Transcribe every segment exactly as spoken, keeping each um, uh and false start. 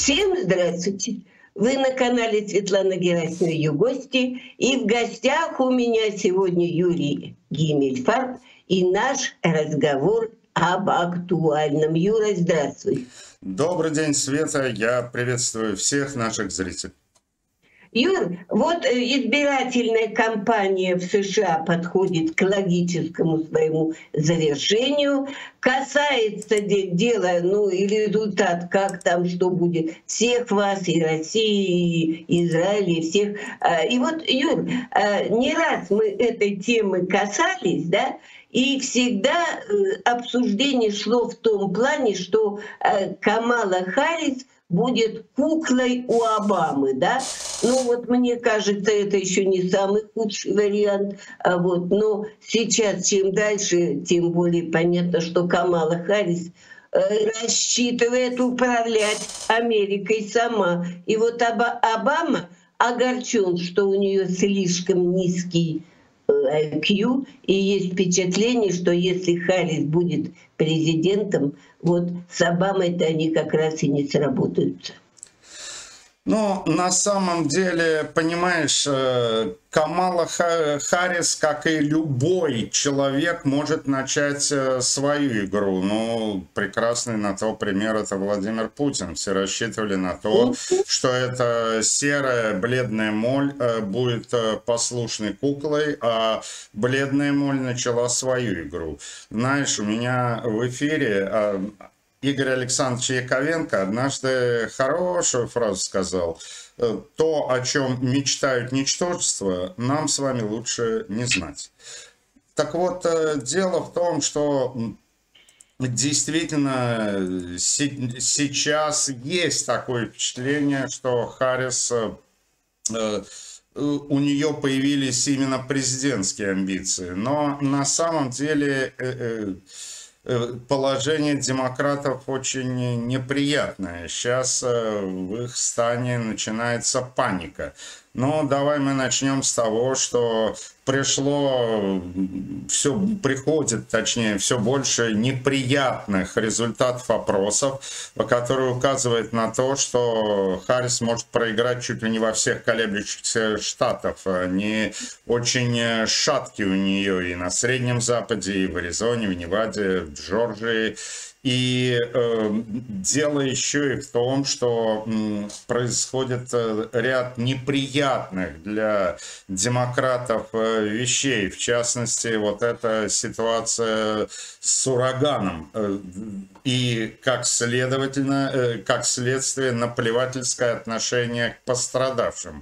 Всем здравствуйте! Вы на канале Светлана Герасимова, ее гости. И в гостях у меня сегодня Юрий Гиммельфарб и наш разговор об актуальном. Юра, здравствуй. Добрый день, Света. Я приветствую всех наших зрителей. Юр, вот избирательная кампания в США подходит к логическому своему завершению. Касается дела, ну и результат, как там, что будет, всех вас, и России, и Израиля, и всех. И вот, Юр, не раз мы этой темы касались, да, и всегда обсуждение шло в том плане, что Камала Харрис будет куклой у Обамы, да? Ну вот мне кажется, это еще не самый худший вариант, а вот, но сейчас чем дальше, тем более понятно, что Камала Харрис рассчитывает управлять Америкой сама. И вот Обама огорчен, что у нее слишком низкий ай кью, и есть впечатление, что если Харрис будет президентом, вот с Обамой-то они как раз и не сработаются. Ну, на самом деле, понимаешь, Камала Харрис, как и любой человек, может начать свою игру. Ну, прекрасный на то пример — это Владимир Путин. Все рассчитывали на то, что эта серая бледная моль будет послушной куклой, а бледная моль начала свою игру. Знаешь, у меня в эфире Игорь Александрович Яковенко однажды хорошую фразу сказал: то, о чем мечтают ничтожества, нам с вами лучше не знать. Так вот, дело в том, что действительно сейчас есть такое впечатление, что Харрис, у нее появились именно президентские амбиции. Но на самом деле положение демократов очень неприятное. Сейчас в их стане начинается паника. Но давай мы начнем с того, что пришло, все приходит, точнее, все больше неприятных результатов опросов, которые указывают на то, что Харрис может проиграть чуть ли не во всех колеблющихся штатах. Они очень шаткие у нее и на Среднем Западе, и в Аризоне, в Неваде, в Джорджии. И э, дело еще и в том, что м, происходит ряд неприятных для демократов э, вещей. В частности, вот эта ситуация с ураганом. Э, и как следовательно, э, как следствие, наплевательское отношение к пострадавшим.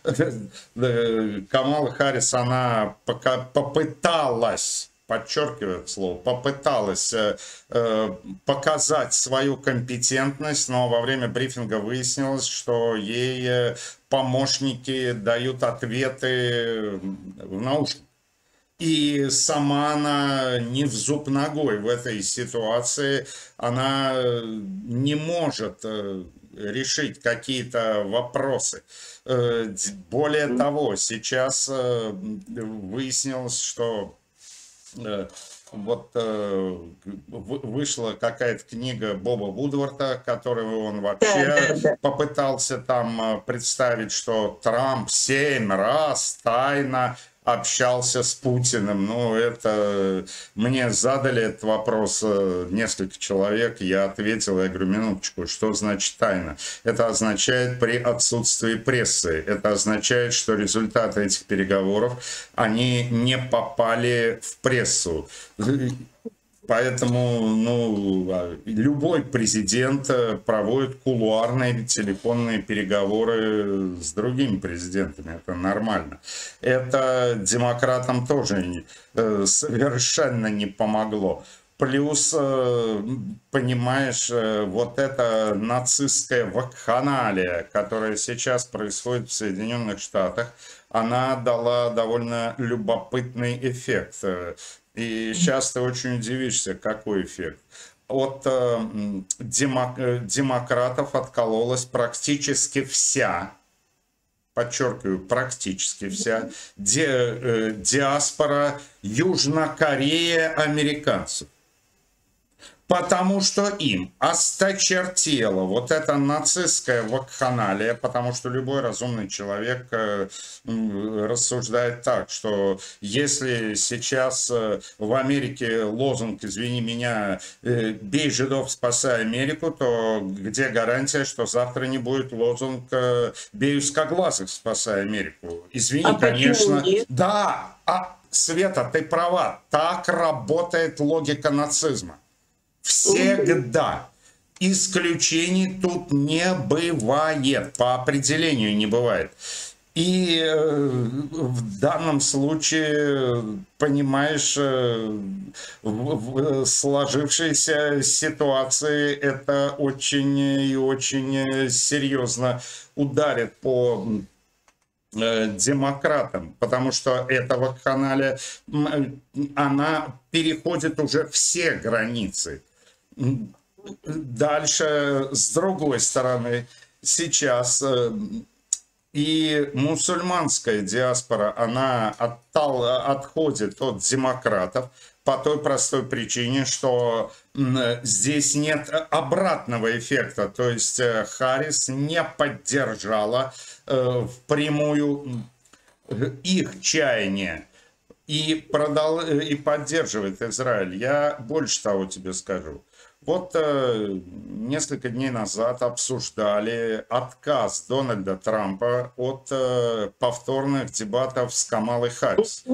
Камала Харрис, она пока попыталась, подчеркиваю это слово, попыталась э, показать свою компетентность, но во время брифинга выяснилось, что ей э, помощники дают ответы в наушниках. И сама она не в зуб ногой в этой ситуации, она не может э, решить какие-то вопросы. Э, более того, сейчас э, выяснилось, что вот э, вышла какая-то книга Боба Вудворта, которую он вообще да, да, да. попытался там представить, что Трамп семь раз тайно общался с Путиным. Ну, это мне задали этот вопрос несколько человек, я ответил, я говорю, минуточку, что значит тайна? Это означает при отсутствии прессы, это означает, что результаты этих переговоров, они не попали в прессу. Поэтому ну, любой президент проводит кулуарные телефонные переговоры с другими президентами. Это нормально. Это демократам тоже совершенно не помогло. Плюс, понимаешь, вот эта нацистская вакханалия, которая сейчас происходит в Соединенных Штатах, она дала довольно любопытный эффект. И сейчас ты очень удивишься, какой эффект. От э, демок, демократов откололась практически вся, подчеркиваю, практически вся ди, э, диаспора южнокорея американцев. Потому что им осточертело вот это нацистское вакханалия, потому что любой разумный человек э, рассуждает так, что если сейчас э, в Америке лозунг, извини меня, э, «бей жидов, спасай Америку», то где гарантия, что завтра не будет лозунг э, «бей узкоглазых, спасай Америку»? Извини, А конечно. почему нет? Да, а, Света, ты права, так работает логика нацизма. Всегда. Исключений тут не бывает. По определению не бывает. И э, в данном случае, понимаешь, э, в, в сложившейся ситуации это очень и очень серьезно ударит по демократам, потому что эта вакханалия, она переходит уже все границы. Дальше, с другой стороны, сейчас и мусульманская диаспора, она оттал, отходит от демократов по той простой причине, что здесь нет обратного эффекта. То есть Харрис не поддержала впрямую их чаяние и, продал, и поддерживает Израиль. Я больше того тебе скажу. Вот э, несколько дней назад обсуждали отказ Дональда Трампа от э, повторных дебатов с Камалой Харрис.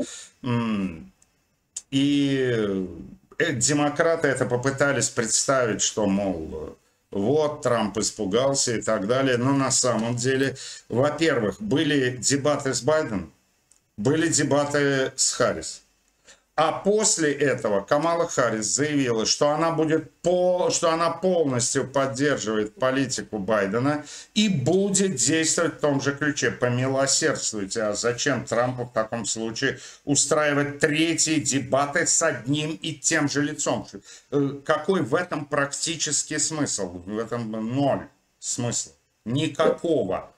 И э, демократы это попытались представить, что, мол, вот Трамп испугался и так далее. Но на самом деле, во-первых, были дебаты с Байденом, были дебаты с Харрис. А после этого Камала Харрис заявила, что она, будет по, что она полностью поддерживает политику Байдена и будет действовать в том же ключе. Помилосердствуйте, а зачем Трампу в таком случае устраивать третьи дебаты с одним и тем же лицом? Какой в этом практический смысл? В этом ноль смысла. Никакого.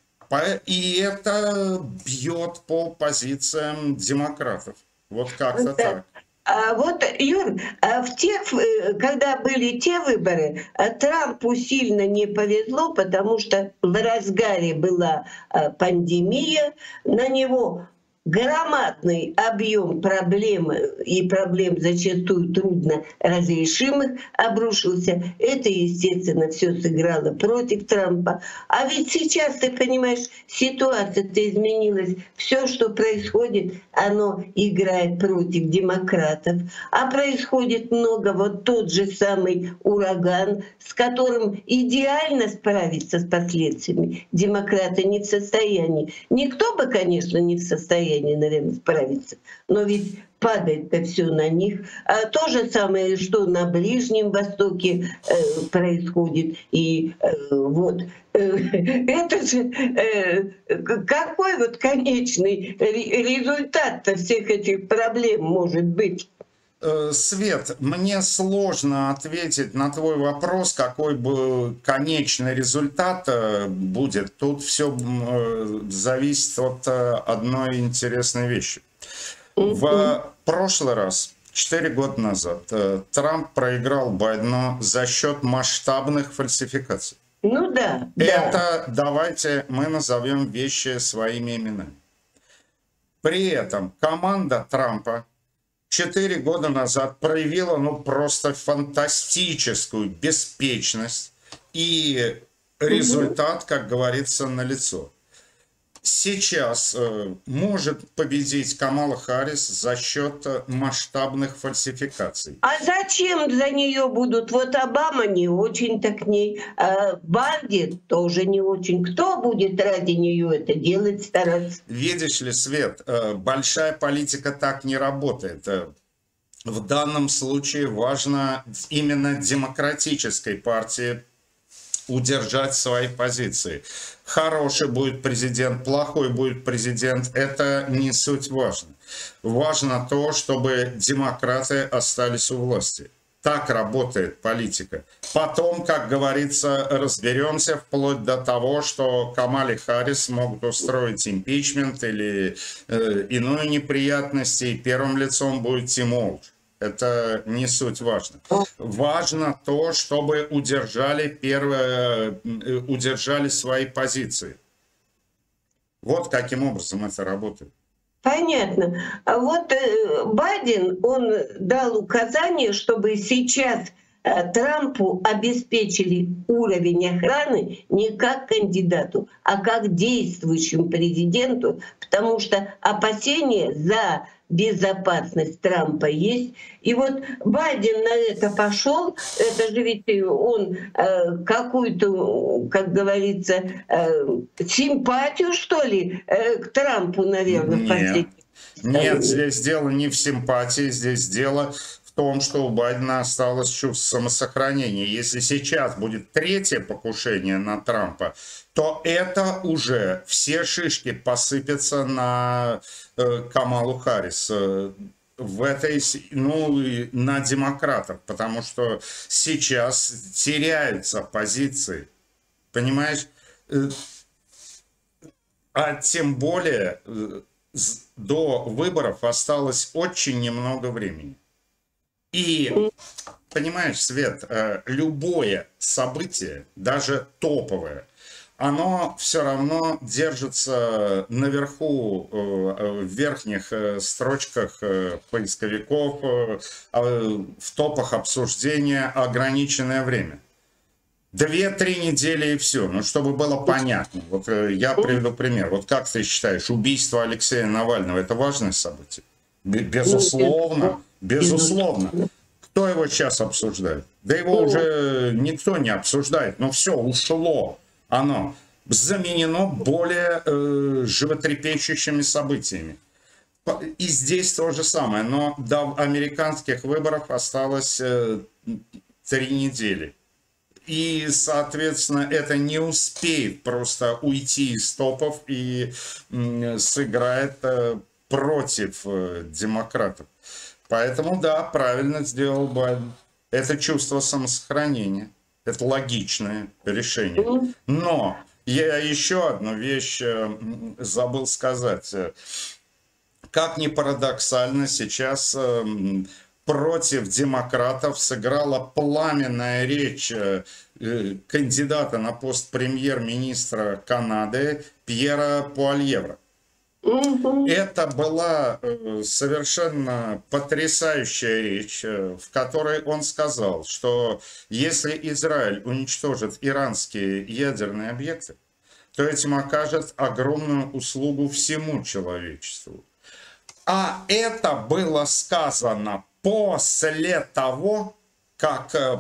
И это бьет по позициям демократов. Вот как-то так. А вот, Юр, в тех, когда были те выборы, Трампу сильно не повезло, потому что в разгаре была пандемия, на него громадный объем проблем и проблем зачастую трудно разрешимых обрушился. Это, естественно, все сыграло против Трампа. А ведь сейчас, ты понимаешь, ситуация-то изменилась. Все, что происходит, оно играет против демократов. А происходит много. Вот тот же самый ураган, с которым идеально справиться с последствиями демократы не в состоянии. Никто бы, конечно, не в состоянии, наверное, справиться. Но ведь падает-то все на них. А то же самое, что на Ближнем Востоке э, происходит. И э, вот э, это же э, какой вот конечный результат-то всех этих проблем может быть? Свет, мне сложно ответить на твой вопрос, какой бы конечный результат будет. Тут все зависит от одной интересной вещи. В прошлый раз, четыре года назад, Трамп проиграл Байдену за счет масштабных фальсификаций. Ну да. Это, да. давайте мы назовем вещи своими именами. При этом команда Трампа четыре года назад проявила ну просто фантастическую беспечность, и результат, как говорится, налицо. Сейчас э, может победить Камала Харрис за счет масштабных фальсификаций. А зачем за нее будут? Вот Обама не очень-то к ней, а Банди тоже не очень. Кто будет ради нее это делать, стараться? Видишь ли, Свет, э, большая политика так не работает. В данном случае важно именно демократической партии удержать свои позиции. Хороший будет президент, плохой будет президент, это не суть важно. Важно то, чтобы демократы остались у власти. Так работает политика. Потом, как говорится, разберемся вплоть до того, что Камале Харрис могут устроить импичмент или э, иную неприятность, и первым лицом будет Тим Уолш. Это не суть важно. Важно то, чтобы удержали, первое, удержали свои позиции. Вот каким образом это работает. Понятно. А вот э, Байден, он дал указание, чтобы сейчас э, Трампу обеспечили уровень охраны не как кандидату, а как действующему президенту, потому что опасения за безопасность Трампа есть. И вот Байден на это пошел, это же ведь он э, какую-то, как говорится, э, симпатию, что ли, э, к Трампу, наверное, в последнем. Нет, здесь дело не в симпатии, здесь дело в том, что у Байдена осталось чувство самосохранения. Если сейчас будет третье покушение на Трампа, то это уже все шишки посыпятся на э, Камалу Харрис. Э, в этой, ну, на демократов, потому что сейчас теряются позиции, понимаешь? Э, а тем более э, до выборов осталось очень немного времени. И, понимаешь, Свет, любое событие, даже топовое, оно все равно держится наверху, в верхних строчках поисковиков, в топах обсуждения ограниченное время. Две-три недели и все. Ну, чтобы было понятно. Вот я приведу пример. Вот как ты считаешь, убийство Алексея Навального – это важное событие? Безусловно. Безусловно. Кто его сейчас обсуждает? Да его уже никто не обсуждает. Но все, ушло оно. Заменено более э, животрепещущими событиями. И здесь то же самое. Но до американских выборов осталось э, три недели. И, соответственно, это не успеет просто уйти из топов и сыграет против демократов. Поэтому, да, правильно сделал Байден. Это чувство самосохранения. Это логичное решение. Но я еще одну вещь забыл сказать. Как ни парадоксально, сейчас против демократов сыграла пламенная речь кандидата на пост премьер-министра Канады Пьера Пуальевра. Это была совершенно потрясающая речь, в которой он сказал, что если Израиль уничтожит иранские ядерные объекты, то этим окажет огромную услугу всему человечеству. А это было сказано после того, как э,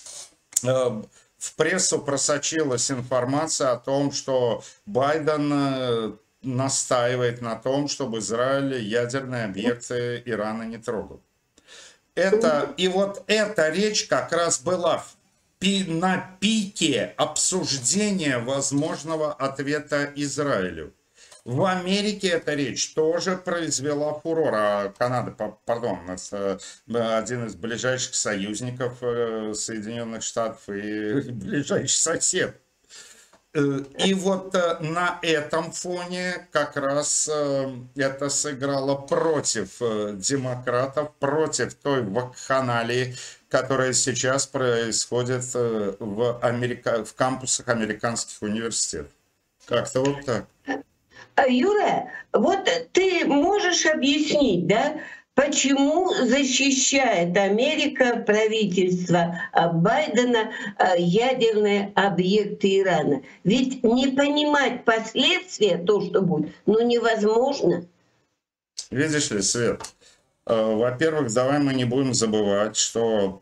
э, в прессу просочилась информация о том, что Байден э, настаивает на том, чтобы Израиль ядерные объекты Ирана не трогал. Это, и вот эта речь как раз была в, пи, на пике обсуждения возможного ответа Израилю. В Америке эта речь тоже произвела фурор, а Канада, пардон, это один из ближайших союзников Соединенных Штатов и ближайший сосед. И вот на этом фоне как раз это сыграло против демократов, против той вакханалии, которая сейчас происходит в, Америка... в кампусах американских университетов. Как-то вот так. Юра, вот ты можешь объяснить, да, почему защищает Америка, правительство Байдена, ядерные объекты Ирана? Ведь не понимать последствия, то, что будет, ну невозможно. Видишь ли, Свет, во-первых, давай мы не будем забывать, что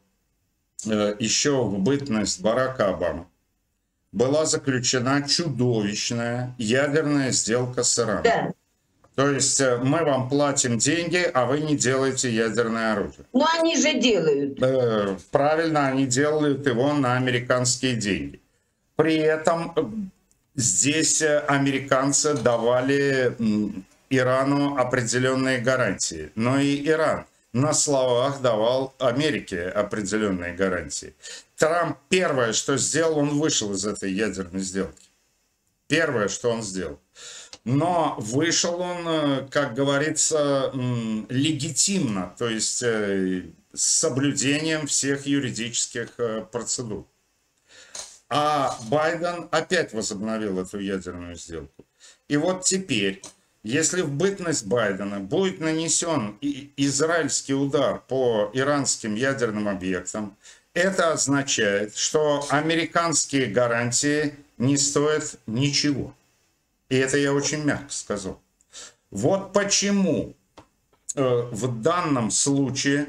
еще в бытность Барака Обамы была заключена чудовищная ядерная сделка с Ираном. Да. То есть мы вам платим деньги, а вы не делаете ядерное оружие. Но они же делают. Правильно, они делают его на американские деньги. При этом здесь американцы давали Ирану определенные гарантии. Но и Иран на словах давал Америке определенные гарантии. Трамп первое, что сделал, он вышел из этой ядерной сделки. Первое, что он сделал. Но вышел он, как говорится, легитимно. То есть с соблюдением всех юридических процедур. А Байден опять возобновил эту ядерную сделку. И вот теперь, если в бытность Байдена будет нанесен израильский удар по иранским ядерным объектам, это означает, что американские гарантии не стоят ничего. И это я очень мягко сказал. Вот почему э, в данном случае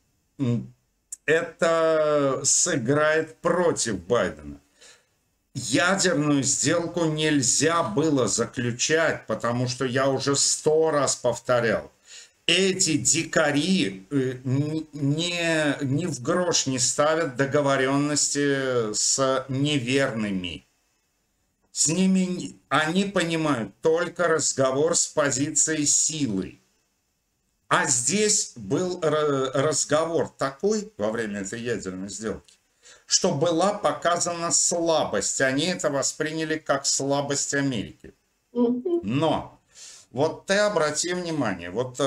это сыграет против Байдена. Ядерную сделку нельзя было заключать, потому что я уже сто раз повторял. Эти дикари не, ни в грош не ставят договоренности с неверными. С ними они понимают только разговор с позиции силы. А здесь был разговор такой во время этой ядерной сделки, что была показана слабость. Они это восприняли как слабость Америки. Но вот ты обрати внимание, вот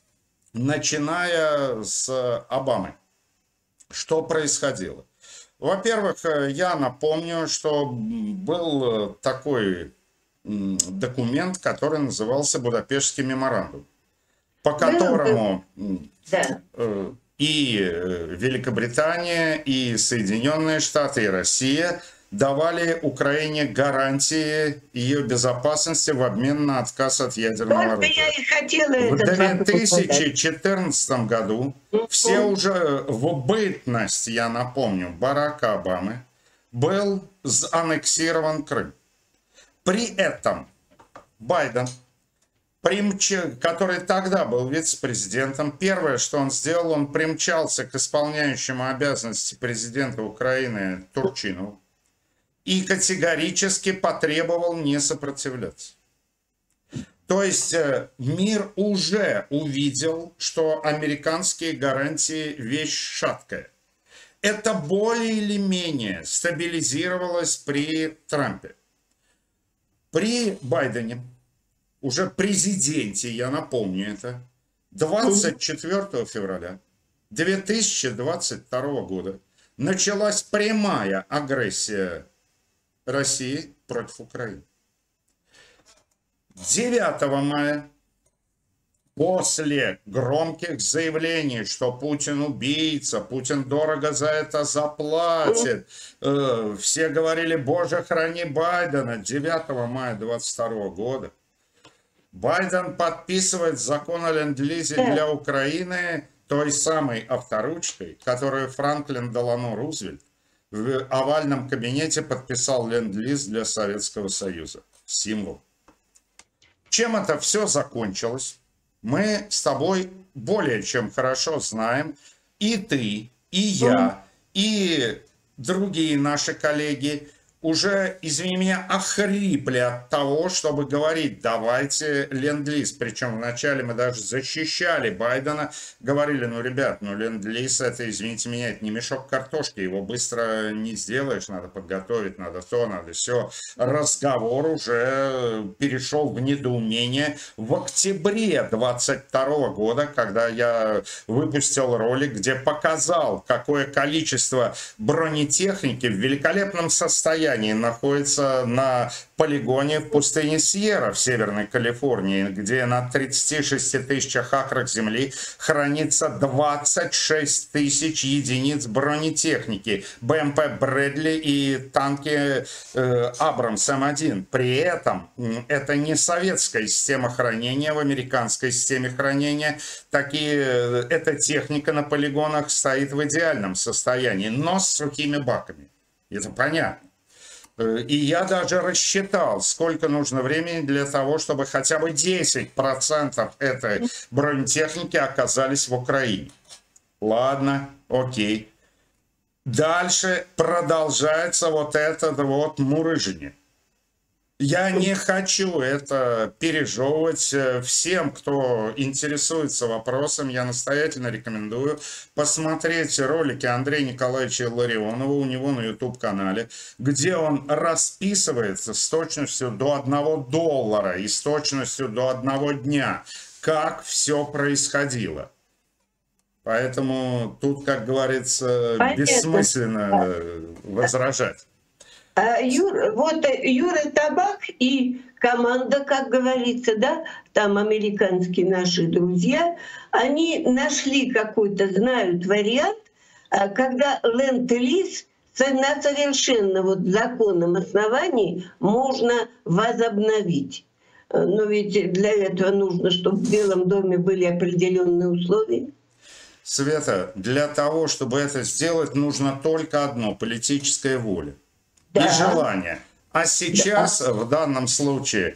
начиная с Обамы, что происходило? Во-первых, я напомню, что был такой документ, который назывался Будапештский меморандум, по которому да. и Великобритания, и Соединенные Штаты, и Россия давали Украине гарантии ее безопасности в обмен на отказ от ядерного оружия. Я и хотела в две тысячи четырнадцатом году все уже в бытность, я напомню, Барака Обамы был аннексирован Крым. При этом Байден, который тогда был вице-президентом, первое, что он сделал, он примчался к исполняющему обязанности президента Украины Турчинову и категорически потребовал не сопротивляться. То есть мир уже увидел, что американские гарантии вещь шаткая. Это более или менее стабилизировалось при Трампе. При Байдене, уже президенте, я напомню это, двадцать четвёртого февраля две тысячи двадцать второго года началась прямая агрессия России против Украины. девятого мая, после громких заявлений, что Путин убийца, Путин дорого за это заплатит, э, все говорили: Боже, храни Байдена. девятого мая две тысячи двадцать второго года Байден подписывает закон о ленд-лизе для Украины той самой авторучкой, которую Франклин Делано Рузвельт в овальном кабинете подписал ленд-лиз для Советского Союза. Символ. Чем это все закончилось, мы с тобой более чем хорошо знаем. И ты, и я, и другие наши коллеги уже, извини меня, охрипли от того, чтобы говорить: давайте ленд-лиз. Причем вначале мы даже защищали Байдена, говорили: ну, ребят, ну, ленд-лиз это, извините меня, это не мешок картошки, его быстро не сделаешь, надо подготовить, надо то, надо все. Разговор уже перешел в недоумение в октябре двадцать второго года, когда я выпустил ролик, где показал, какое количество бронетехники в великолепном состоянии находится на полигоне в пустыне Сьерра в Северной Калифорнии, где на тридцати шести тысячах акрах земли хранится двадцать шесть тысяч единиц бронетехники, БМП Брэдли и танки э, Абрамс Эм один. При этом это не советская система хранения, в американской системе хранения такие, эта техника на полигонах стоит в идеальном состоянии, но с сухими баками. Это понятно. И я даже рассчитал, сколько нужно времени для того, чтобы хотя бы десять процентов этой бронетехники оказались в Украине. Ладно, окей. Дальше продолжается вот это вот мурыжение. Я не хочу это пережевывать. Всем, кто интересуется вопросом, я настоятельно рекомендую посмотреть ролики Андрея Николаевича Ларионова у него на ютуб-канале, где он расписывается с точностью до одного доллара и с точностью до одного дня, как все происходило. Поэтому тут, как говорится, Понятно. бессмысленно возражать. А, Юра, вот э, Юра Табак и команда, как говорится, да, там американские наши друзья, они нашли какой-то, знают вариант, а, когда ленд-лиз на совершенно вот законном основании можно возобновить. Э, Но ведь для этого нужно, чтобы в Белом доме были определенные условия. Света, для того, чтобы это сделать, нужно только одно – политическая воля и Да. желание. А сейчас, в данном случае,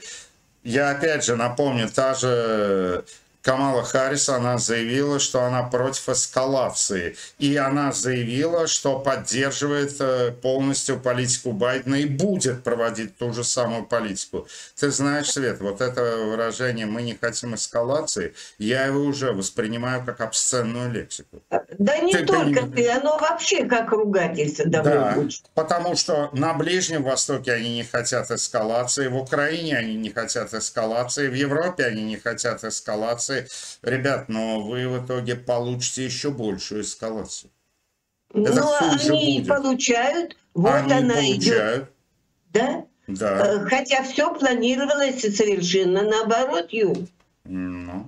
я опять же напомню, та же Камала Харрис, она заявила, что она против эскалации. И она заявила, что поддерживает э, полностью политику Байдена и будет проводить ту же самую политику. Ты знаешь, Свет, вот это выражение «мы не хотим эскалации», я его уже воспринимаю как обсценную лексику. Да не Ты только поним- ты, оно вообще как ругательство Да, давно будет. потому что на Ближнем Востоке они не хотят эскалации, в Украине они не хотят эскалации, в Европе они не хотят эскалации. Ребят, но вы в итоге получите еще большую эскалацию. Это Ну, хуже они будет. получают, вот Они она идет, получают, да? да. Э, Хотя все планировалось совершенно наоборот, Юр. Ну,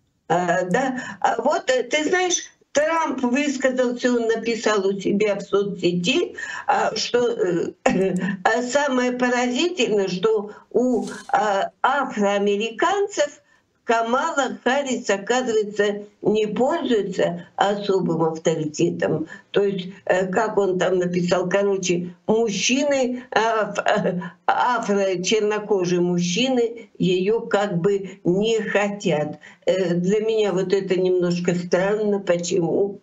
А, да, а вот э, ты знаешь, Трамп высказался, он написал у себя в соцсети, а, что э, а самое поразительное, что у а, афроамериканцев Камала Харрис, оказывается, не пользуется особым авторитетом. То есть, э, как он там написал, короче, мужчины, аф- афро-чернокожие мужчины ее как бы не хотят. Э, Для меня вот это немножко странно. Почему?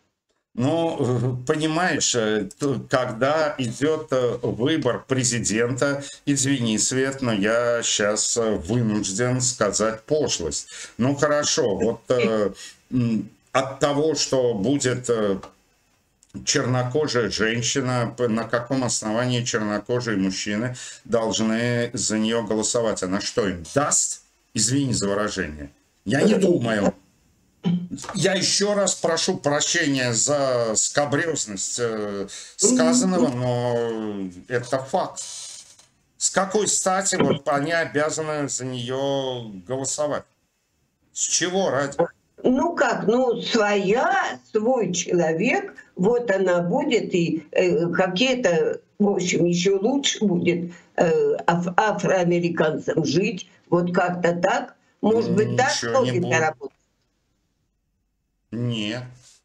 Ну, понимаешь, э, т- когда идет э, выбор президента, извини, Свет, но я сейчас вынужден сказать пошлость. Ну, хорошо, вот э, м, от того, что будет э, чернокожая женщина, п- на каком основании чернокожие мужчины должны за нее голосовать? Она что, им даст? Извини за выражение. Я не думаю. Я еще раз прошу прощения за скабрезность э, сказанного, но это факт. С какой стати вот они обязаны за нее голосовать? С чего ради? Ну как, ну своя, свой человек, вот она будет, и э, какие-то, в общем, еще лучше будет э, аф- афроамериканцам жить, вот как-то так. Может быть, так Ничего не логика будет. работает? Нет.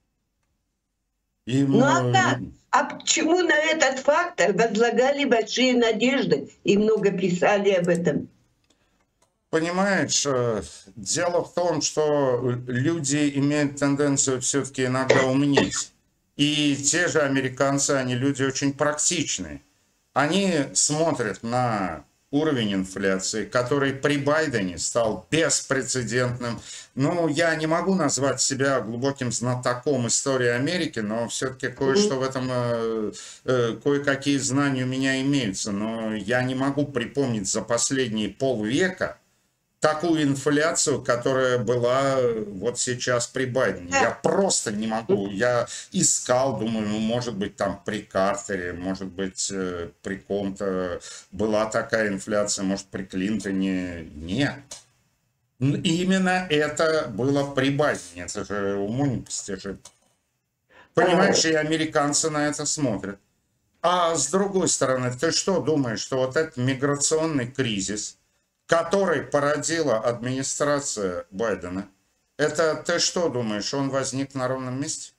Им, Ну а э, как? А почему на этот фактор возлагали большие надежды и много писали об этом? Понимаешь, э, дело в том, что люди имеют тенденцию все-таки иногда умнеть. И те же американцы, они люди очень практичные. Они смотрят на уровень инфляции, который при Байдене стал беспрецедентным. Ну, я не могу назвать себя глубоким знатоком истории Америки, но все-таки кое-что в этом, э, э, кое-какие знания у меня имеются. Но я не могу припомнить за последние полвека такую инфляцию, которая была вот сейчас при Байдене. Я просто не могу. Я искал, думаю, ну, может быть, там при Картере, может быть, э, при ком-то была такая инфляция, может, при Клинтоне. Нет. Н- Именно это было при Байдене. Это же уму непостижимо. Понимаешь, и американцы на это смотрят. А с другой стороны, ты что думаешь, что вот этот миграционный кризис, который породила администрация Байдена, это ты что думаешь, он возник на ровном месте?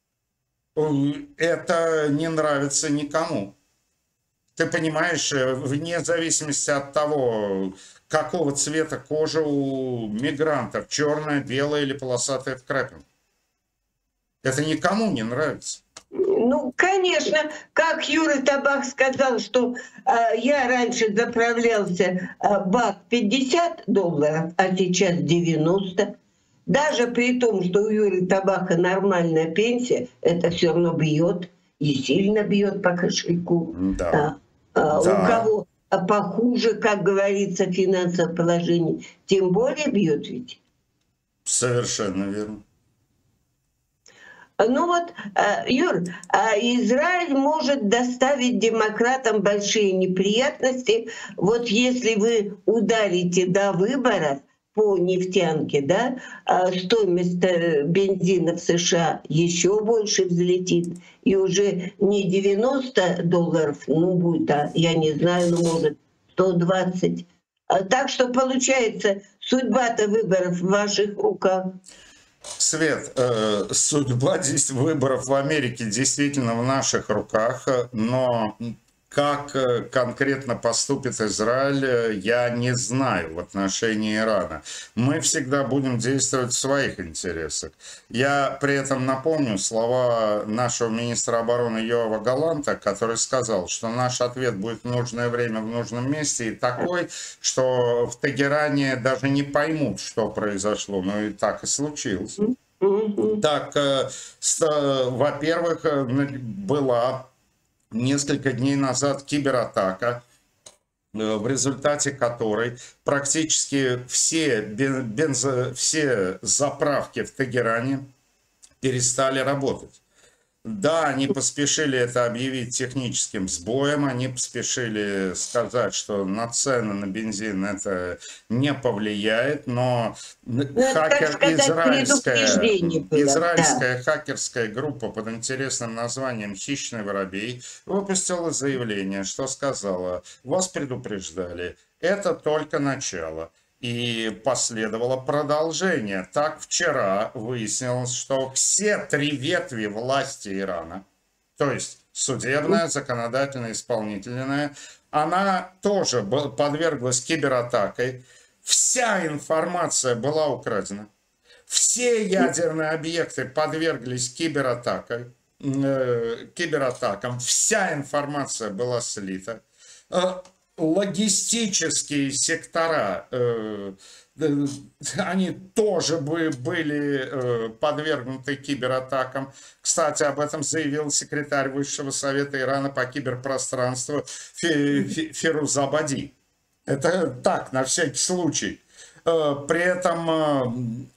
Это не нравится никому. Ты понимаешь, вне зависимости от того, какого цвета кожа у мигрантов, черная, белая или полосатая в крапинку. Это никому не нравится. Ну, конечно, как Юра Табак сказал, что э, я раньше заправлялся э, бак пятьдесят долларов, а сейчас девяносто. Даже при том, что у Юры Табака нормальная пенсия, это все равно бьет и сильно бьет по кошельку. Да. А, а, Да. У кого похуже, как говорится, финансовое положение, тем более бьет ведь. Совершенно верно. Ну вот, Юр, Израиль может доставить демократам большие неприятности. Вот если вы ударите до выборов по нефтянке, да, стоимость бензина в США еще больше взлетит. И уже не девяносто долларов, ну будет, а я не знаю, ну может сто двадцать. Так что получается, судьба-то выборов в ваших руках. Свет, э, судьба здесь выборов в Америке действительно в наших руках, но как конкретно поступит Израиль, я не знаю в отношении Ирана. Мы всегда будем действовать в своих интересах. Я при этом напомню слова нашего министра обороны Йоава Галанта, который сказал, что наш ответ будет в нужное время, в нужном месте и такой, что в Тегеране даже не поймут, что произошло. Ну и так и случилось. Так, во-первых, была несколько дней назад кибератака, в результате которой практически все, бензо, все заправки в Тегеране перестали работать. Да, они поспешили это объявить техническим сбоем, они поспешили сказать, что на цены на бензин это не повлияет, но ну, хакер, сказать, израильская, израильская да. хакерская группа под интересным названием «Хищный воробей» выпустила заявление, что сказала: вас предупреждали, это только начало. И последовало продолжение. Так вчера выяснилось, что все три ветви власти Ирана, то есть судебная, законодательная, исполнительная, она тоже подверглась кибератакой. Вся информация была украдена. Все ядерные объекты подверглись кибератакой, э, кибератакам. Вся информация была слита. Логистические сектора, э, э, они тоже бы были э, подвергнуты кибератакам. Кстати, об этом заявил секретарь Высшего совета Ирана по киберпространству Фирuz Абади. Это так, на всякий случай. Э, при этом э,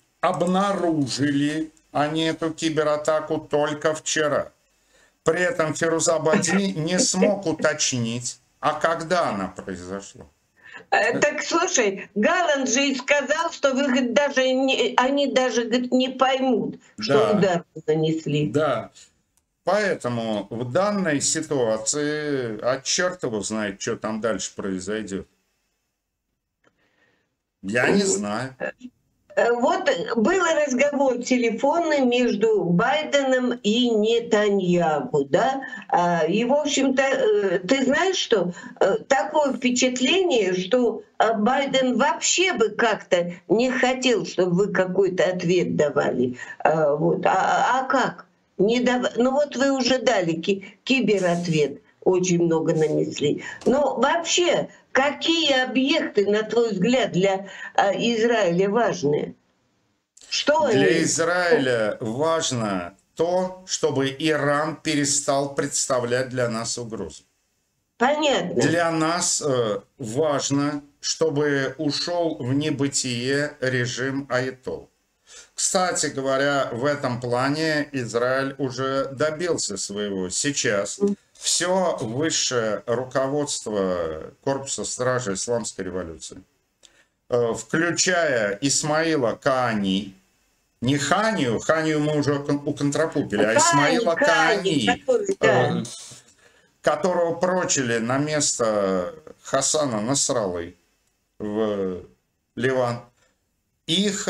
обнаружили они эту кибератаку только вчера. При этом Фирuz Абади не смог уточнить, а когда она произошла? Так слушай, Галланд же и сказал, что вы говорит, даже не, они даже говорит, не поймут, что да, удар нанесли. Да. Поэтому в данной ситуации, а черт его знает, что там дальше произойдет. Я не знаю. Вот был разговор телефонный между Байденом и Нетаньяху, да, и, в общем-то, ты знаешь, что такое впечатление, что Байден вообще бы как-то не хотел, чтобы вы какой-то ответ давали, вот, а, а как? Не дав... Ну вот вы уже дали ки- кибератвет, очень много нанесли, но вообще... Какие объекты, на твой взгляд, для а, Израиля важны? Что для они... Израиля важно то, чтобы Иран перестал представлять для нас угрозу. Понятно. Для нас э, важно, чтобы ушел в небытие режим Аятол. Кстати говоря, в этом плане Израиль уже добился своего. Сейчас все высшее руководство Корпуса стражей Исламской революции, включая Исмаила Каани, не Ханию, Ханию мы уже уконтропупили, а Исмаила Каани, да, которого прочили на место Хасана Насраллы в Ливан, их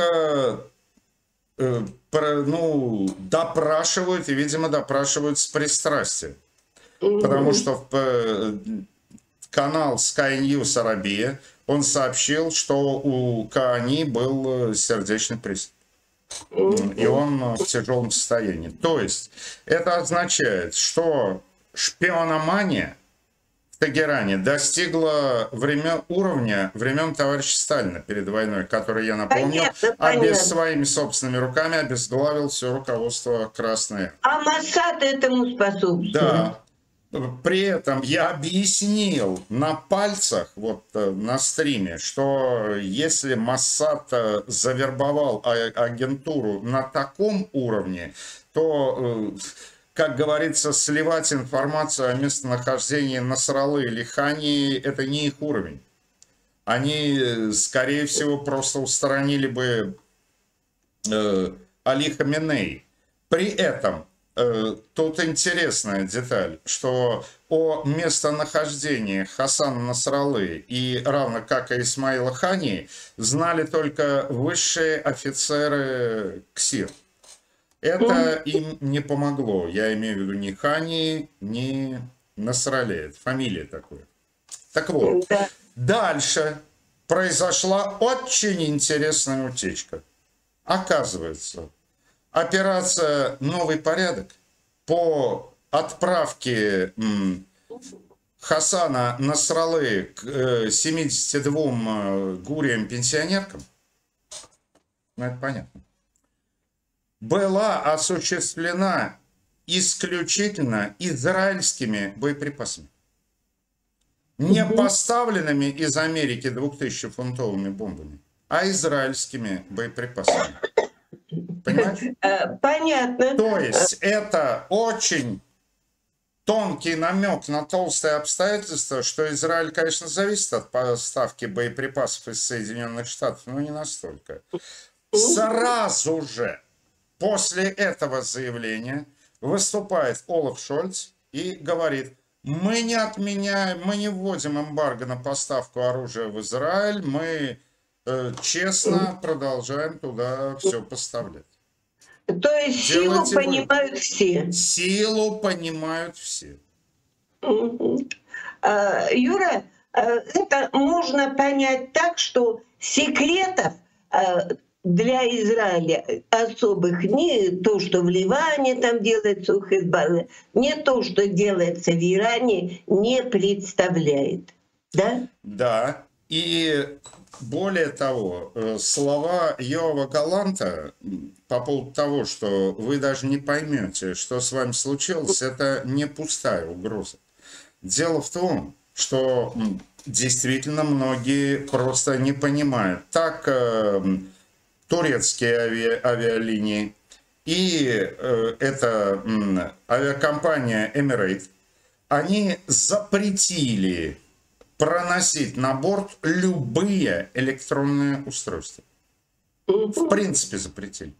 ну, допрашивают, и, видимо, допрашивают с пристрастием. Потому что канал Sky News Арабия, он сообщил, что у Каани был сердечный приступ. И он в тяжелом состоянии. То есть это означает, что шпиономания в Тегеране достигла времен, уровня времен товарища Сталина перед войной, который, я напомню, обез, своими собственными руками обезглавил все руководство Красной Армии. А Моссад этому способствует. Да. при этом я объяснил на пальцах, вот на стриме, что если Моссад завербовал агентуру на таком уровне, то, как говорится, сливать информацию о местонахождении Насраллы или Хании – это не их уровень. Они, скорее всего, просто устранили бы э, Али Хаминеи. При этом э, тут интересная деталь, что о местонахождении Хасана Насраллы и равно как и Исмаила Хании знали только высшие офицеры КСИР. Это им не помогло. Я имею в виду ни Хании, ни Насралле. Это фамилия такая. Так вот, дальше произошла очень интересная утечка. Оказывается, операция «Новый порядок» по отправке Хасана Насраллы к семидесяти двум гуриям-пенсионеркам, ну это понятно, была осуществлена исключительно израильскими боеприпасами, не поставленными из Америки двухтысячефунтовыми бомбами, а израильскими боеприпасами. Понимаешь? Понятно. То есть это очень тонкий намек на толстые обстоятельства, что Израиль, конечно, зависит от поставки боеприпасов из Соединенных Штатов, но не настолько. Сразу же после этого заявления выступает Олаф Шольц и говорит: мы не отменяем, мы не вводим эмбарго на поставку оружия в Израиль, мы э, честно продолжаем туда все поставлять. То есть Делайте силу понимают все. Силу понимают все. Юра, это можно понять так, что секретов для Израиля особых, не то, что в Ливане там делается у Хезболлы, не то, что делается в Иране, не представляет. Да? Да. И более того, слова Йоава Галанта по поводу того, что вы даже не поймете, что с вами случилось, это не пустая угроза. Дело в том, что действительно многие просто не понимают. Так турецкие ави, авиалинии и э, эта м, авиакомпания Emirates, они запретили проносить на борт любые электронные устройства. В принципе, запретили.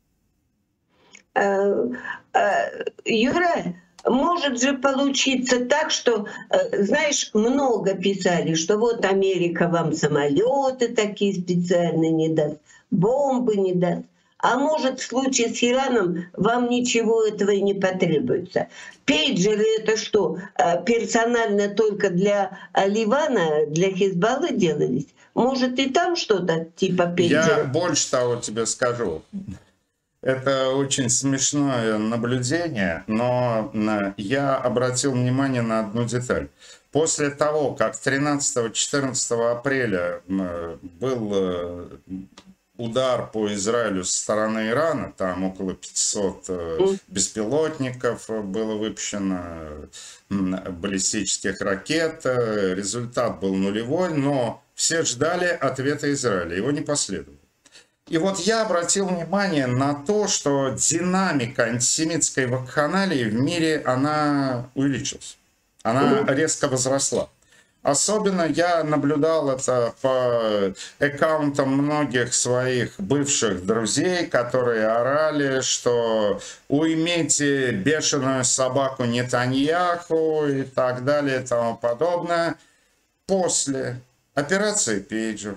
Юра, может же получиться так, что, знаешь, много писали, что вот Америка вам самолеты такие специальные не даст, бомбы не даст. А может, в случае с Ираном вам ничего этого и не потребуется. Пейджеры — это что, персонально только для Ливана, для Хезболлы делались? Может, и там что-то типа пейджера? Я больше того тебе скажу. Это очень смешное наблюдение, но я обратил внимание на одну деталь. После того, как тринадцатого-четырнадцатого апреля был удар по Израилю со стороны Ирана, там около пятисот беспилотников было выпущено, баллистических ракет, результат был нулевой, но все ждали ответа Израиля, его не последовало. И вот я обратил внимание на то, что динамика антисемитской вакханалии в мире, она увеличилась, она резко возросла. Особенно я наблюдал это по аккаунтам многих своих бывших друзей, которые орали, что уймите бешеную собаку Нетаньяху и так далее и тому подобное. После операции «Пейджер»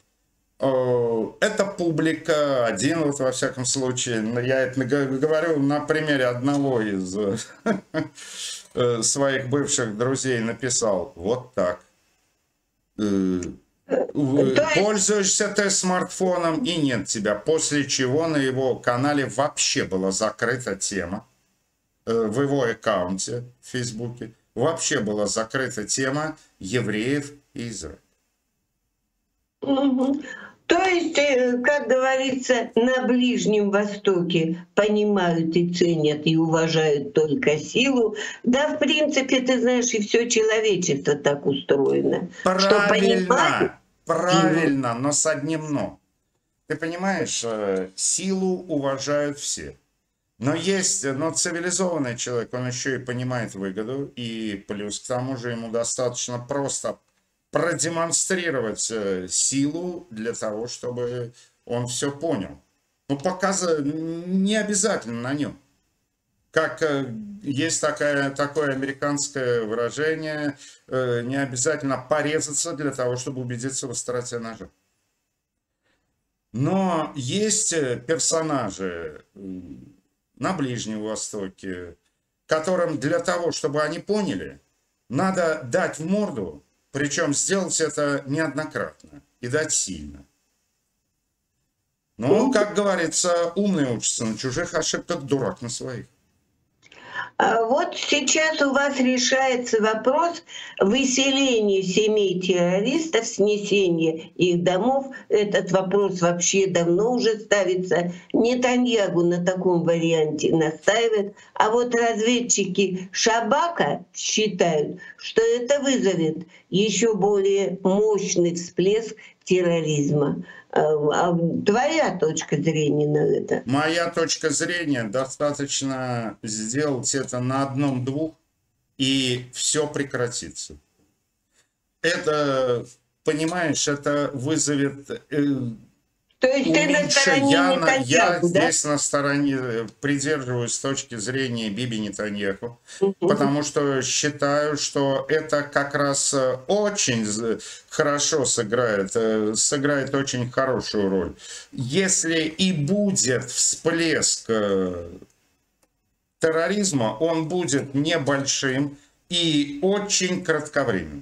эта публика, один вот во всяком случае, я это говорю на примере одного из своих бывших друзей, написал вот так: пользуешься ты смартфоном и нет тебя. После чего на его канале вообще была закрыта тема, в его аккаунте в Фейсбуке вообще была закрыта тема евреев и Израиля. То есть, э, как говорится, на Ближнем Востоке понимают и ценят и уважают только силу. Да, в принципе, ты знаешь, и все человечество так устроено, что понимает Правильно, силу. правильно, но с одним но. Ты понимаешь, э, силу уважают все. Но есть, но цивилизованный человек, он еще и понимает выгоду, и плюс к тому же ему достаточно просто продемонстрировать э, силу для того, чтобы он все понял. Ну, показа не обязательно на нем. Как э, есть такая, такое американское выражение, э, не обязательно порезаться для того, чтобы убедиться в остроте ножа. Но есть э, персонажи э, на Ближнем Востоке, которым для того, чтобы они поняли, надо дать в морду, причем сделать это неоднократно и дать сильно. Но, как говорится, умный учится на чужих ошибках, дурак на своих. А вот сейчас у вас решается вопрос выселения семей террористов, снесения их домов. Этот вопрос вообще давно уже ставится. Нетаньягу на таком варианте настаивает. А вот разведчики Шабака считают, что это вызовет еще более мощный всплеск терроризма. А твоя точка зрения на это? Моя точка зрения, достаточно сделать это на одном-двух, и все прекратится. Это, понимаешь, это вызовет... Э, То есть ты на стороне я, Нетаньяху, я да? здесь на стороне, придерживаюсь с точки зрения Биби Нетаньяху, Мгм. потому что считаю, что это как раз очень хорошо сыграет, э, сыграет очень хорошую роль. Если и будет всплеск э, терроризма, он будет небольшим и очень кратковременным.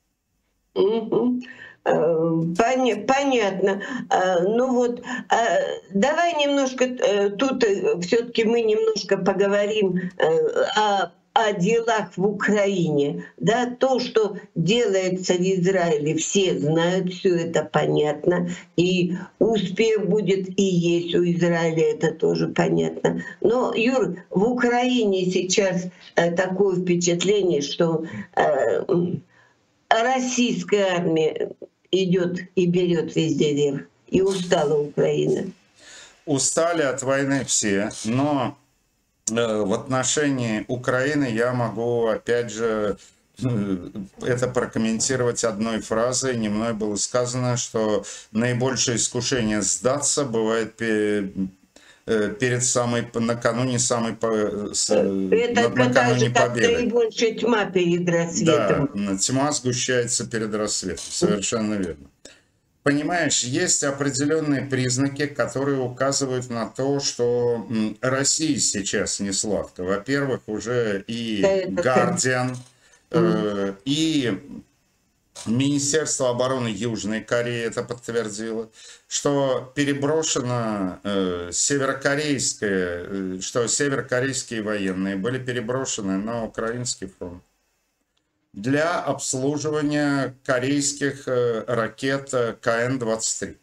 Мгм. Э, поня- Понятно. А, Ну вот, а, давай немножко э, тут все-таки мы немножко поговорим э, о, о делах в Украине. Да, то, что делается в Израиле, все знают, все это понятно. И успех будет и есть у Израиля, это тоже понятно. Но, Юр, в Украине сейчас э, такое впечатление, что э, российская армия идет и берет везде верх. И устала Украина. Устали от войны все, но э, в отношении Украины я могу, опять же, э, это прокомментировать одной фразой. Не мной было сказано, что наибольшее искушение сдаться бывает пе- э, перед самой, накануне самой, по- с- Это на- когда накануне же как победы. наибольшая тьма перед Да, рассветом. тьма сгущается перед рассветом, совершенно верно. Понимаешь, есть определенные признаки, которые указывают на то, что м, России сейчас не сладко. Во-первых, уже Да, и это так. Guardian, Мгм. э, и Министерство обороны Южной Кореи это подтвердило, что переброшено э, северокорейское, э, что северокорейские военные были переброшены на украинский фронт для обслуживания корейских э, ракет э, К Н двадцать три.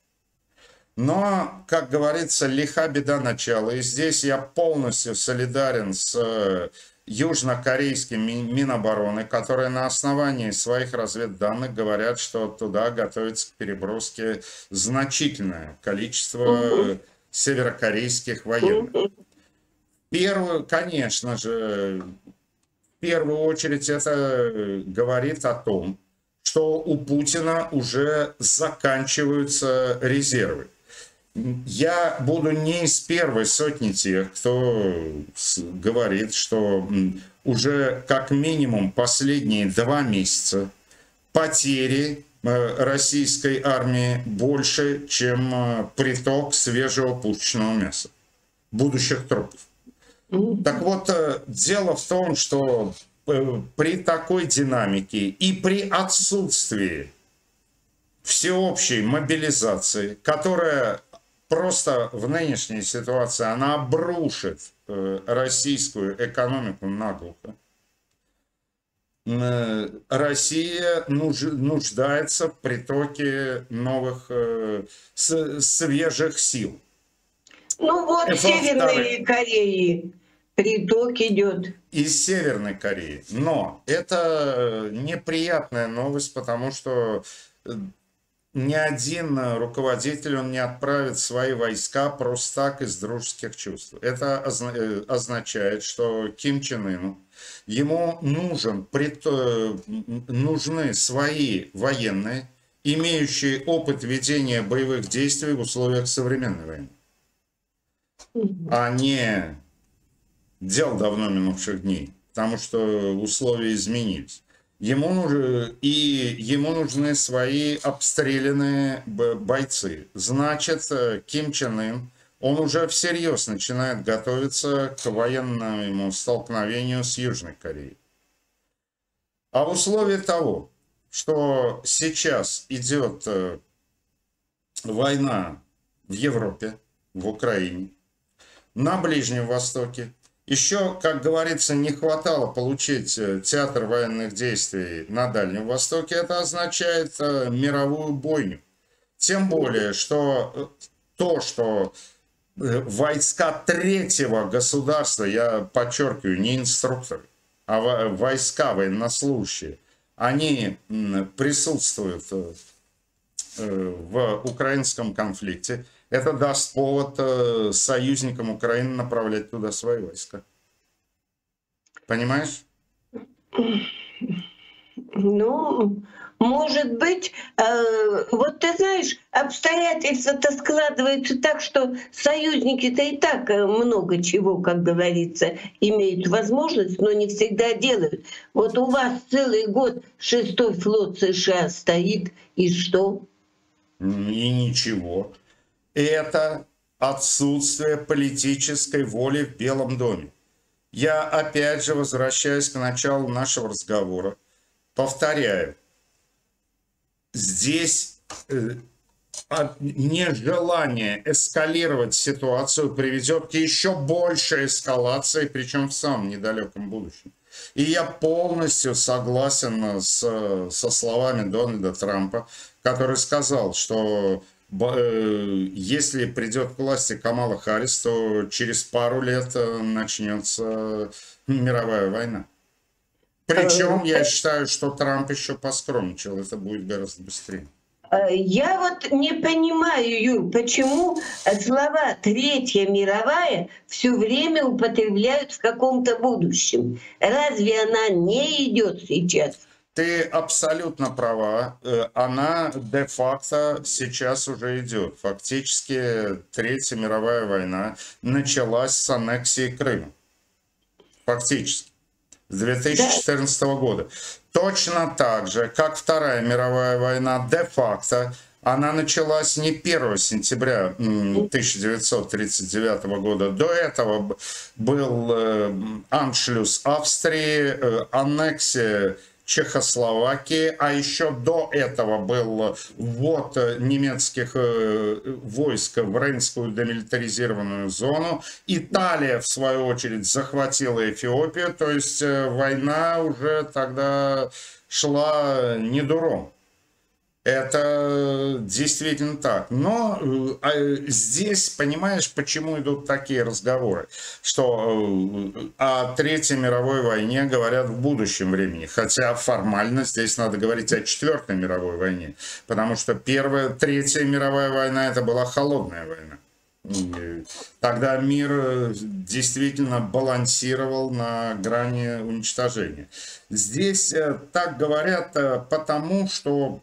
Но, как говорится, лиха беда начала. И здесь я полностью солидарен с э, южнокорейским ми- Минобороны, которые на основании своих разведданных говорят, что туда готовится к переброске значительное количество э, северокорейских военных. Мгм. Первую, конечно же, в первую очередь это э, говорит о том, что у Путина уже заканчиваются резервы. Я буду не из первой сотни тех, кто с- говорит, что м, уже как минимум последние два месяца потери э, российской армии больше, чем э, приток свежего пушечного мяса, будущих трупов. Мгм. Так вот, э, дело в том, что э, при такой динамике и при отсутствии всеобщей мобилизации, которая просто в нынешней ситуации, она обрушит э, российскую экономику наглухо, э, Россия нуж- нуждается в притоке новых э, с- свежих сил. Ну вот в Во-вторых, Северной Корее приток идет. из Северной Кореи. Но это неприятная новость, потому что э, ни один руководитель он не отправит свои войска просто так из дружеских чувств. Это озна- э, означает, что Ким Чен Ыну, ему нужен, прит- э, м, нужны свои военные, имеющие опыт ведения боевых действий в условиях современной войны, а не дел давно минувших дней, потому что условия изменились. Ему нужны, и ему нужны свои обстрелянные бойцы. Значит, Ким Чен Ын, он уже всерьез начинает готовиться к военному столкновению с Южной Кореей. А в условии того, что сейчас идет война в Европе, в Украине, на Ближнем Востоке, еще, как говорится, не хватало получить театр военных действий на Дальнем Востоке. Это означает мировую бойню. Тем более, что то, что войска третьего государства, я подчеркиваю, не инструкторы, а войска военнослужащие, они присутствуют в украинском конфликте, это даст повод союзникам Украины направлять туда свои войска. Понимаешь? Ну, может быть, э, вот ты знаешь, обстоятельства-то складываются так, что союзники-то и так много чего, как говорится, имеют возможность, но не всегда делают. Вот у вас целый год шестой флот США стоит, и что? И ничего. Это отсутствие политической воли в Белом доме. Я опять же возвращаюсь к началу нашего разговора. Повторяю, здесь э, нежелание эскалировать ситуацию приведет к еще большей эскалации, причем в самом недалеком будущем. И я полностью согласен с, со словами Дональда Трампа, который сказал, что если придет к власти Камала Харрис, то через пару лет начнется мировая война. Причем я считаю, что Трамп еще поскромничал, это будет гораздо быстрее. Я вот не понимаю, Юр, почему слова «Третья мировая» все время употребляют в каком-то будущем. Разве она не идет сейчас? Ты абсолютно права. Она де-факто сейчас уже идет. Фактически Третья мировая война началась с аннексии Крыма. Фактически. С две тысячи четырнадцатого года. Точно так же, как Вторая мировая война де-факто, она началась не первого сентября тысяча девятьсот тридцать девятого года. До этого был аншлюс Австрии, аннексия Чехословакии, а еще до этого был ввод немецких войск в Рейнскую демилитаризированную зону. Италия, в свою очередь, захватила Эфиопию, то есть война уже тогда шла не дуром. Это действительно так. Но здесь, понимаешь, почему идут такие разговоры, что о Третьей мировой войне говорят в будущем времени, хотя формально здесь надо говорить о Четвертой мировой войне, потому что Первая, Третья мировая война это была холодная война. Тогда мир действительно балансировал на грани уничтожения. Здесь так говорят потому, что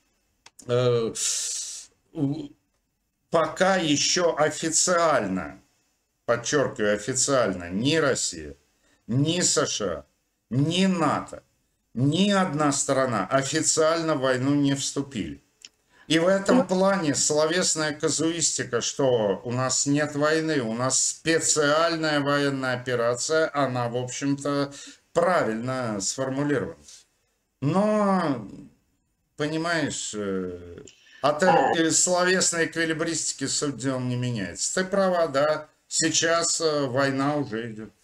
пока еще официально, подчеркиваю, официально, ни Россия, ни США, ни НАТО, ни одна сторона официально в войну не вступили. И в этом плане словесная казуистика, что у нас нет войны, у нас специальная военная операция, она, в общем-то, правильно сформулирована. Но... Понимаешь, от словесной эквилибристики суть дела не меняется. Ты права, да, сейчас война уже идет.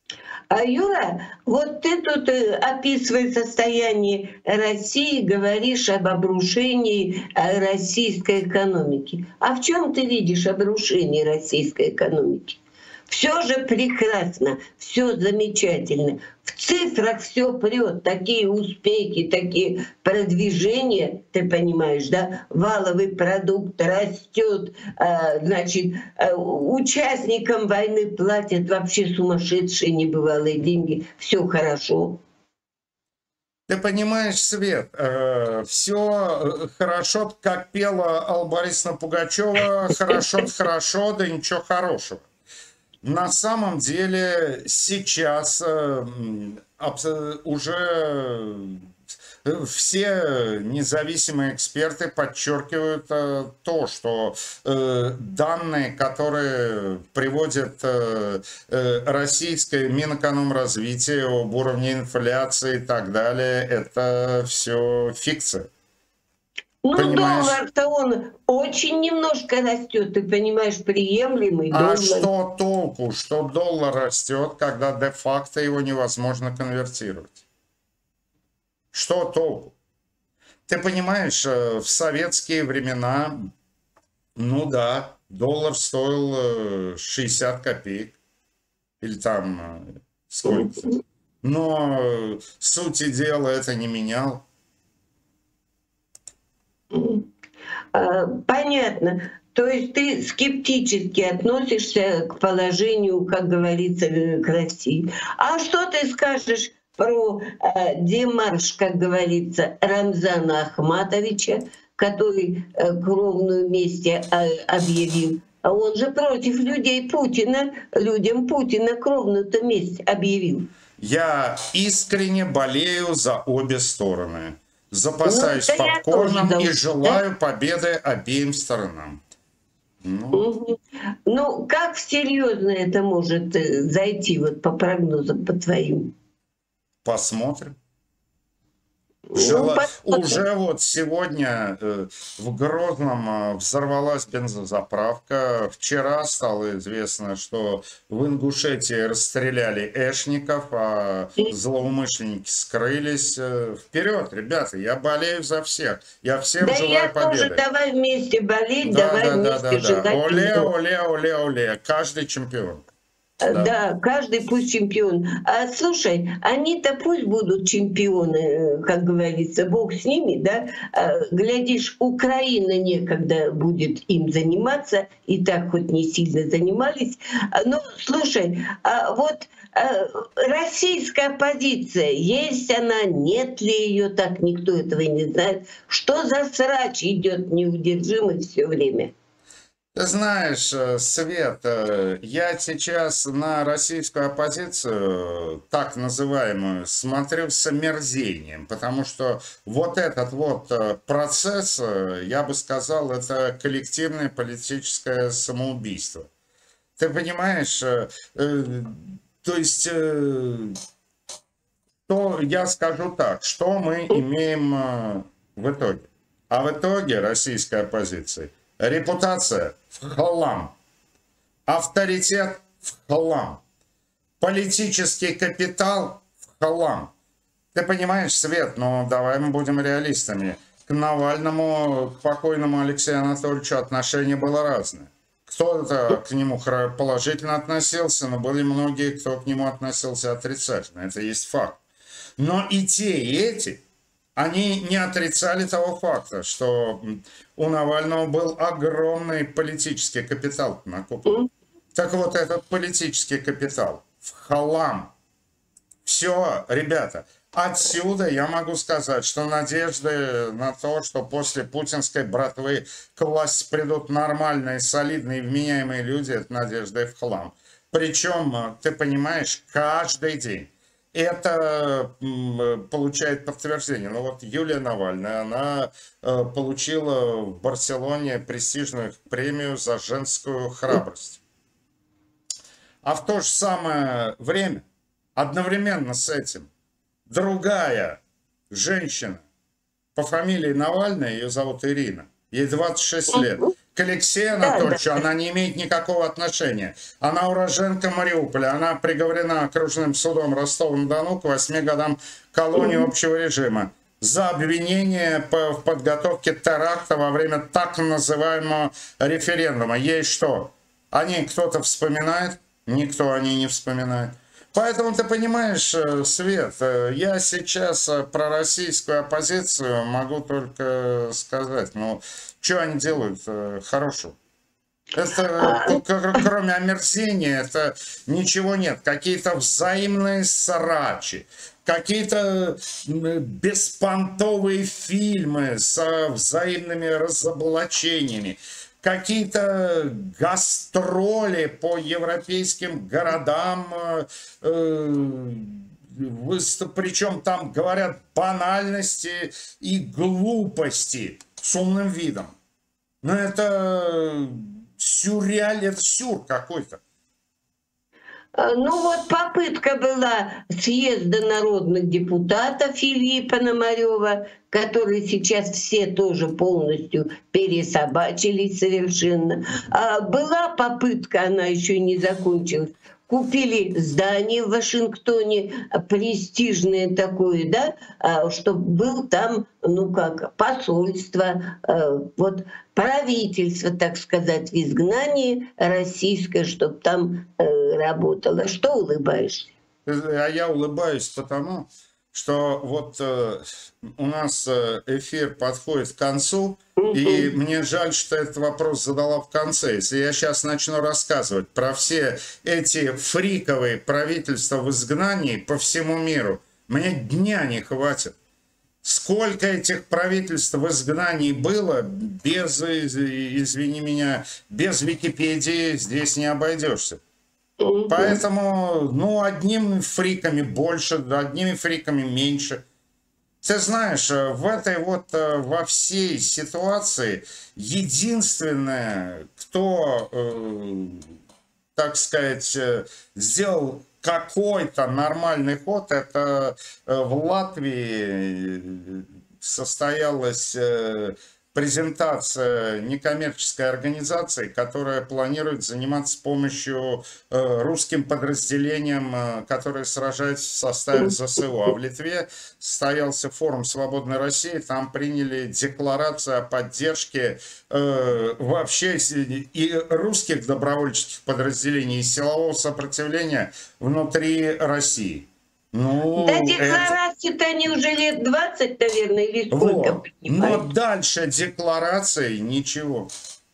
А Юра, вот ты тут э, описывая состояние России, говоришь об обрушении э, российской экономики. А в чем ты видишь обрушение российской экономики? Все же прекрасно, все замечательно. В цифрах все прет, такие успехи, такие продвижения, ты понимаешь, да? Валовый продукт растет, а, значит, а, участникам войны платят вообще сумасшедшие небывалые деньги, все хорошо. Ты понимаешь, Свет, все хорошо, как пела Алла Борисовна Пугачева, хорошо, хорошо, да ничего хорошего. На самом деле сейчас э, абс- уже все независимые эксперты подчеркивают э, то, что э, данные, которые приводит э, э, российское Минэкономразвитие об уровне инфляции и так далее, это все фикция. Ну, Понимаешь? доллар-то он очень немножко растет, ты понимаешь, приемлемый А доллар. что толку, что доллар растет, когда де-факто его невозможно конвертировать? Что толку? Ты понимаешь, э, в советские времена, ну да, доллар стоил э, шестьдесят копеек. Или там э, сколько. Но э, сути дела это не менял. А, Понятно. То есть ты скептически относишься к положению, как говорится, э, к России. А что ты скажешь про э, демарш, как говорится, Рамзана Ахматовича, который э, кровную месть э, объявил? А он же против людей Путина, людям Путина кровную-то месть объявил. Я искренне болею за обе стороны. Ну, Запасаюсь это я тоже попкорном за и да? желаю победы обеим сторонам. Ну, Мгм. Ну, как серьезно это может э, зайти, вот по прогнозам, по твоим? посмотрим. Ну, Жела- посмотрим. Уже вот сегодня э, в Грозном э, взорвалась бензозаправка. Вчера стало известно, что в Ингушетии расстреляли эшников, а злоумышленники скрылись. Э, Вперед, ребята, я болею за всех. Я всем Да я желаю тоже, победы. давай вместе болеть, Да, давай да, да, да, вместе да. желать Оле, добро. оле, оле, оле. Каждый чемпион. Э, Да. Да, каждый пусть чемпион. А слушай, они-то пусть будут чемпионы, э, как говорится, бог с ними, да? А, Глядишь, Украина некогда будет им заниматься, и так хоть не сильно занимались. А, Ну, слушай, а вот а, российская позиция, есть она, нет ли ее, так никто этого и не знает. Что за срач идет неудержимый все время? Ты знаешь, э, Свет, э, я сейчас на российскую оппозицию, так называемую, смотрю с омерзением, потому что вот этот вот э, процесс, э, я бы сказал, это коллективное политическое самоубийство. Ты понимаешь, э, э, то есть, э, то я скажу так, что мы имеем э, в итоге? А в итоге российской оппозиции репутация в хлам, авторитет в хлам, политический капитал в хлам. Ты понимаешь, Свет, но давай мы будем реалистами. К Навальному, к покойному Алексею Анатольевичу отношение было разное. Кто-то к нему положительно относился, но были многие, кто к нему относился отрицательно. Это есть факт. Но и те, и эти, они не отрицали того факта, что у Навального был огромный политический капитал накоплен. Так вот, этот политический капитал в хлам. Все, ребята, отсюда я могу сказать, что надежды на то, что после путинской братвы к власти придут нормальные, солидные, вменяемые люди, это надежды в хлам. Причем, ты понимаешь, каждый день. Это получает подтверждение. Ну вот Юлия Навальная, она э, получила в Барселоне престижную премию за женскую храбрость. А в то же самое время, одновременно с этим, другая женщина по фамилии Навальная, ее зовут Ирина, ей двадцать шесть лет, К Алексею Да, Анатольевичу да. она не имеет никакого отношения. Она уроженка Мариуполя, она приговорена окружным судом Ростова-на-Дону к восьми годам колонии общего режима за обвинение по- в подготовке теракта во время так называемого референдума. Ей что? О ней кто-то вспоминает? Никто о ней не вспоминает. Поэтому ты понимаешь, э, Свет, э, я сейчас э, про российскую оппозицию могу только сказать, ну, что они делают э, хорошего? Это, А, к- к- кроме омерзения, это ничего нет. Какие-то взаимные срачи, какие-то м, беспонтовые фильмы со взаимными разоблачениями, какие-то гастроли по европейским городам, э, э, выступ- причем там говорят банальности и глупости с умным видом. Но это сюрреаль, это сюр какой-то. А, Ну вот попытка была съезда народных депутатов Ильи Пономарева, который сейчас все тоже полностью пересобачились совершенно. А была попытка, она еще не закончилась. Купили здание в Вашингтоне, а, престижное такое, да, чтобы был там, ну как, посольство, а, вот правительство, так сказать, в изгнании российское, чтобы там э, работало. Что улыбаешься? А я улыбаюсь потому, что вот э, у нас э, эфир подходит к концу, и Мгм. мне жаль, что этот вопрос задала в конце. Если я сейчас начну рассказывать про все эти фриковые правительства в изгнании по всему миру, мне дня не хватит. Сколько этих правительств в изгнании было, без, из- извини меня, без Википедии здесь не обойдешься. Мгм. Поэтому, ну, одними фриками больше, одними фриками меньше. Ты знаешь, э, в этой вот, э, во всей ситуации единственное, кто, э, так сказать, э, сделал какой-то нормальный ход, это э, в Латвии э, состоялась э, презентация некоммерческой организации, которая планирует заниматься помощью э, русским подразделениям, э, которые сражаются в составе ЗСУ. А в Литве состоялся форум «Свободной России», там приняли декларацию о поддержке э, вообще с- и русских добровольческих подразделений, и силового сопротивления внутри России. Да, Ну, это... декларации-то они уже лет двадцать, наверное, или сколько Вот. Но принимают. дальше декларации ничего.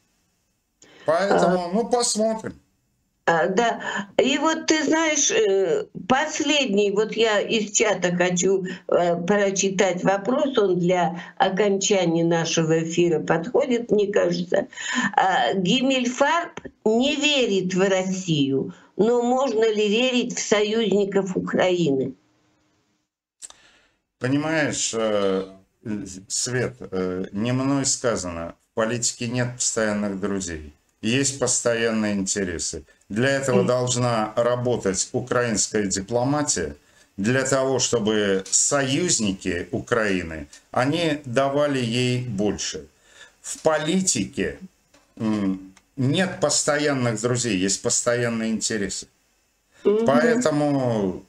А, Поэтому, ну, посмотрим. а, да, и вот ты знаешь, э, последний, вот я из чата хочу э, прочитать вопрос, он для окончания нашего эфира подходит, мне кажется. А, Гиммельфарб не верит в Россию, но можно ли верить в союзников Украины? Понимаешь, э, Свет, э, не мной сказано, в политике нет постоянных друзей. Есть постоянные интересы. Для этого должна работать украинская дипломатия, для того, чтобы союзники Украины, они давали ей больше. В политике м, нет постоянных друзей, есть постоянные интересы. Поэтому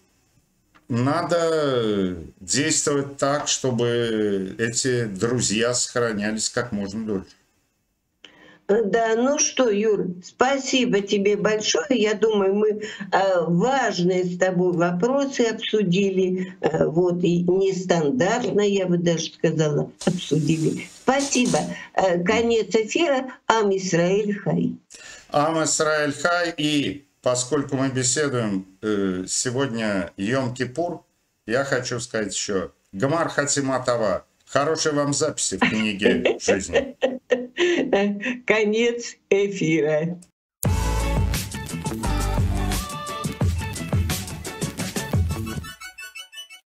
надо действовать так, чтобы эти друзья сохранялись как можно дольше. Да, ну что, Юр, спасибо тебе большое. Я думаю, мы э, важные с тобой вопросы обсудили, э, вот и нестандартно, я бы даже сказала, обсудили. Спасибо. Э, конец эфира. Ам Исраэль Хай. Ам Исраэль Хай. И поскольку мы беседуем э, сегодня Йом-Кипур, я хочу сказать еще Гмар Хатима Това. Хорошей вам записи в книге жизни. Конец эфира.